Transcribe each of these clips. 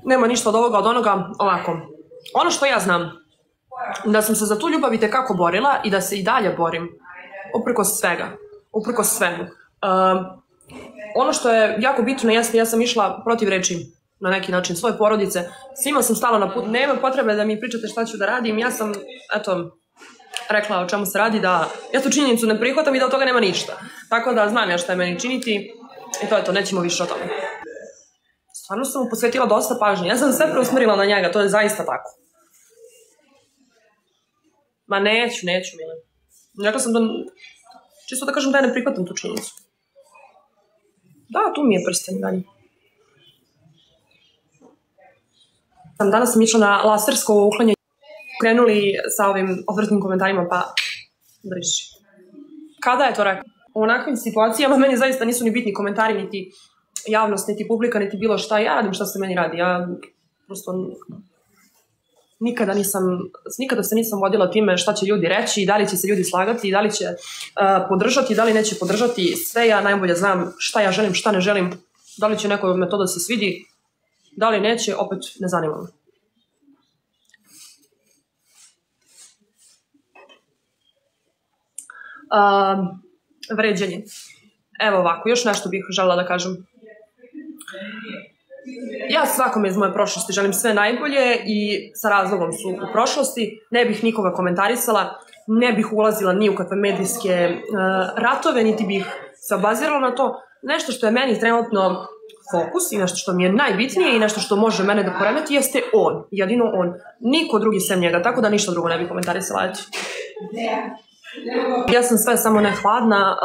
nema ništa od ovoga, od onoga, ovako. Ono što ja znam, da sam se za tu ljubav itekako borila i da se i dalje borim, uprkos svega, uprkos svemu. Ono što je jako bitno jeste, ja sam išla protiv reči na neki način svoje porodice, svima sam stala na put, nema potrebe da mi pričate šta ću da radim, ja sam, eto, rekla o čemu se radi, da ja tu činjenicu ne prihvatam i da od toga nema ništa. Tako da znam ja šta je meni činiti i to je to, nećemo više o tome. Stvarno sam mu posvetila dosta pažnje, ja sam sve preusmerila na njega, to je zaista tako. Ma neću, Mile. Rekla sam da, čisto da kažem da ja ne prihvatam tu činjenicu. Da, tu mi je prsten dalje. Danas sam išla na lasersko uklanjanje. Krenuli sa ovim odvratnim komentarima, pa briši. Kada je to rekao? U onakvim situacijama meni zaista nisu ni bitni komentari, niti javnost, niti publika, niti bilo šta. Ja radim šta se meni radi. Ja prosto nikada se nisam vodila time šta će ljudi reći, da li će se ljudi slagati, da li će podržati, da li neće podržati. Sve ja najbolje znam šta ja želim, šta ne želim, da li će nekoj metoda se svidi, da li neće, opet ne zanima me. Vređanje. Evo ovako, još nešto bih želela da kažem. Ja svakome iz moje prošlosti želim sve najbolje i sa razlogom su u prošlosti. Ne bih nikoga komentarisala, ne bih ulazila ni u kakve medijske ratove, niti bih se obazirala na to. Nešto što je meni trenutno fokus i nešto što mi je najbitnije i nešto što može mene da poremeti jeste on, jedino on. Niko drugi sem njega, tako da ništa drugo ne bih komentarisala. Ja sam sve samo ne hladna.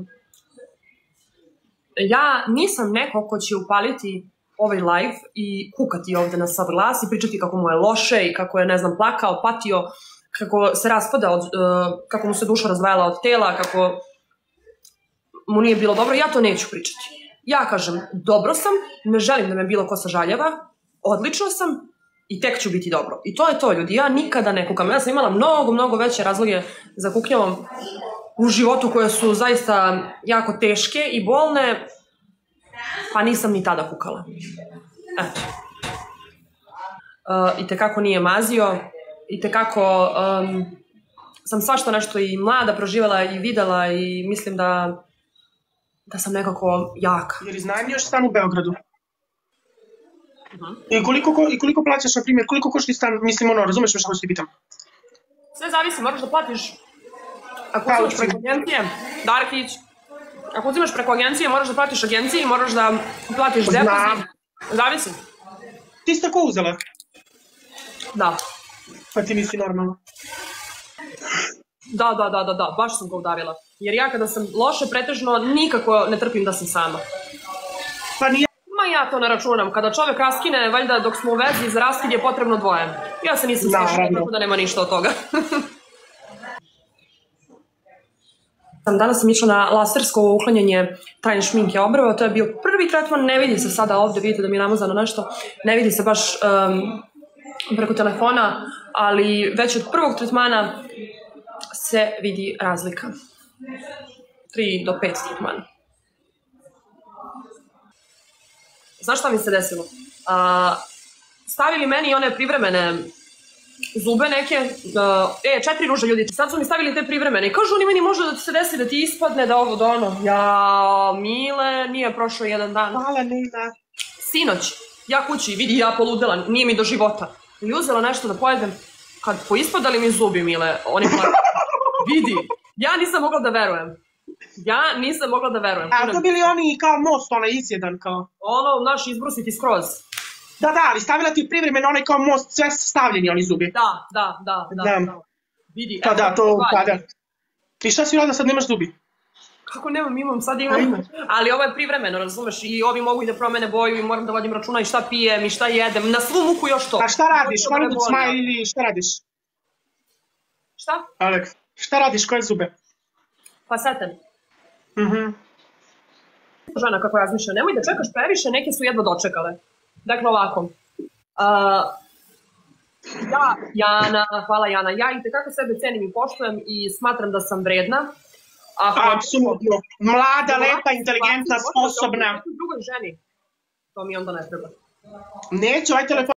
Ja nisam neko ko će upaliti ovaj live i kukati ovde na sav glas i pričati kako mu je loše i kako je, ne znam, plakao, patio, kako se raspada, kako mu se duša razdvajala od tela, kako mu nije bilo dobro. Ja to neću pričati. Ja kažem, dobro sam, ne želim da me bilo ko sažaljava, odlično sam i tek ću biti dobro. I to je to, ljudi. Ja nikada ne kukam. Ja sam imala mnogo veće razloge za kuknjavom u životu koje su zaista jako teške i bolne, pa nisam ni tada kukala. Eto. I tekako nije mazio, i tekako sam svašta nešto i mlada proživjela i videla i mislim da sam nekako jaka. Jer iznajmljuš stan u Beogradu? I koliko plaćaš, na primjer, koliko košti stan, mislim, razumeš što ti pitam? Sve zavisi, moraš da platiš. Ako uzimaš preko agencije, Darkić, ako uzimaš preko agencije, moraš da platiš agenciji, moraš da platiš depozit. Zavisi. Ti si tako uzela? Da. Pa ti nisi normalno. Da, baš sam ga udarila. Jer ja kada sam loše, pretežno nikako ne trpim da sam sama. Pa nije. Ma ja to ne računam. Kada čovek raskine, valjda dok smo u vezi, za raskid je potrebno dvoje. Ja se nisam slišala, tako da nema ništa od toga. Danas sam išla na lasersko uklanjanje trajne šminke obrva. To je bio prvi tretman, ne vidi se sada ovde, vidite da mi je namazano nešto. Ne vidi se baš preko telefona, ali već od prvog tretmana se vidi razlika. 3 do 5 tretmana. Znaš šta mi se desilo? Stavili meni one privremene zube neke, 4 ruže ljudi, sad su mi stavili te privremene i kažu oni meni može da ti se desi da ti ispadne, da ovo, da ono. Ja, Mile, nije prošao jedan dan. Hvala, Nina. Sinoć, ja kući, vidi, ja poludela, nije mi do života. I uzela nešto da pojedem, kad poispadali mi zubi, Mile, oni vidi, ja nisam mogla da verujem. A to bili oni kao most, onaj isjedan kao? Ono, naš izbrusiti skroz. Da, ali stavila ti privremeno onaj kao most, sve stavljeni oni zubi. Da. Vidi, pa da, to pada. I šta si radila sad nemaš zubi? Kako nemam, imam, sad imam. Ali ovo je privremeno, razumeš, i ovi mogu i da promene boju i moram da vodim računa i šta pijem i šta jedem, na svu muku još to. A šta radiš, Hollywood smile ili šta radiš? Šta? Alek, šta radiš, koje zube? Facetten. Žena kako razmišlja, nemoj da čekaš previše, neke su jedva dočekale. Dakle, ovako. Jana, hvala Jana, ja i tekako sebe cenim i poštujem i smatram da sam vredna. Apsolutno. Mlada, lepa, inteligentna, sposobna. Drugoj ženi, to mi onda ne treba. Neću, ovaj telefon